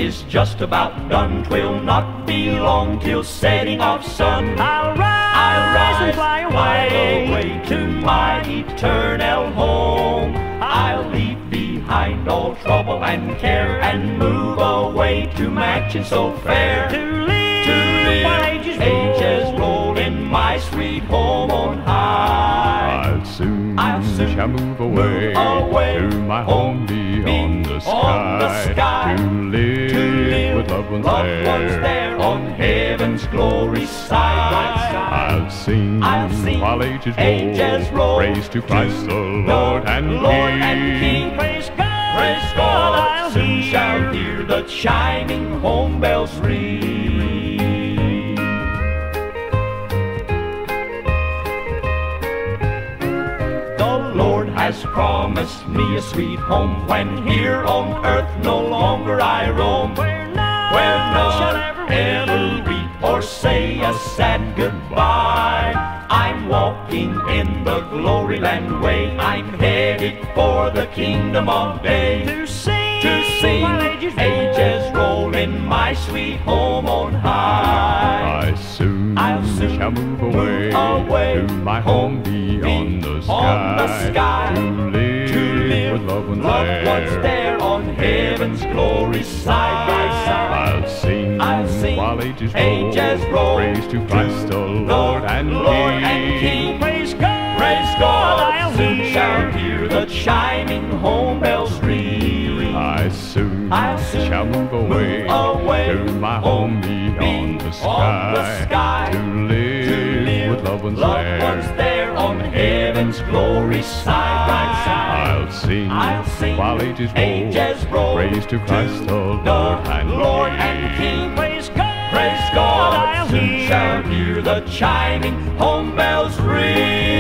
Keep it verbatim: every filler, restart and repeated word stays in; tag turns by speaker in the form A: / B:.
A: is just about done. 'Twill not be long till setting of sun.
B: I'll rise,
A: I'll rise
B: and fly away,
A: fly away to my eternal home. I'll leave behind all trouble and care and move away to mansion so fair.
B: to live,
A: To live
B: while ages roll,
A: ages roll in my sweet home on high.
C: I'll soon,
A: I'll soon
C: shall move away,
A: move away
C: to my home beyond the
A: on the
C: sky,
A: sky,
C: to live,
A: to live
C: with loved ones,
A: loved
C: there.
A: ones there on heaven's glory side.
C: I'll sing,
A: I'll sing
C: while ages roll,
A: ages roll,
C: praise to Christ the Lord and
A: Lord
C: King.
A: and King.
B: praise God,
A: Praise God,
B: I'll
A: soon
B: hear.
A: shall hear the chiming home bells ring. The Lord has promised me a sweet home when here on earth no longer I roam.
B: Where none,
A: Where
B: shall
A: none
B: ever
A: ever
B: weep.
A: weep or say a sad goodbye. I'm walking in the glory land way. I'm headed for the kingdom of day.
B: To sing,
A: To sing
B: while ages roll,
A: ages roll in my sweet home on high.
C: I soon,
A: I'll soon
C: shall move
A: move
C: away,
A: away
C: to my home beyond the sky,
A: on the sky,
C: to live,
A: to live
C: with loved ones
A: loved
C: there.
A: ones there on heaven's glory side by side.
C: I'll sing,
A: I'll sing
C: while ages roll,
A: ages roll,
C: praise to Christ the Lord and
A: Lord
C: King.
A: and King.
B: praise God,
A: Praise God,
B: I'll
A: soon
B: hear.
A: shall hear the chiming home bells ring.
C: I soon,
A: I'll soon
C: shall move away,
A: move away
C: to my home beyond the
A: on the
C: sky,
A: sky,
C: to live,
A: to live
C: with loved ones
A: loved
C: there.
A: ones there on heaven's glory side by side.
C: I'll sing,
A: I'll sing
C: while ages roll,
A: ages roll,
C: praise to Christ the Lord and
A: Lord
C: King.
A: and King.
B: praise God,
A: Praise God,
B: I'll
A: soon
B: hear.
A: shall hear the chiming home bells ring.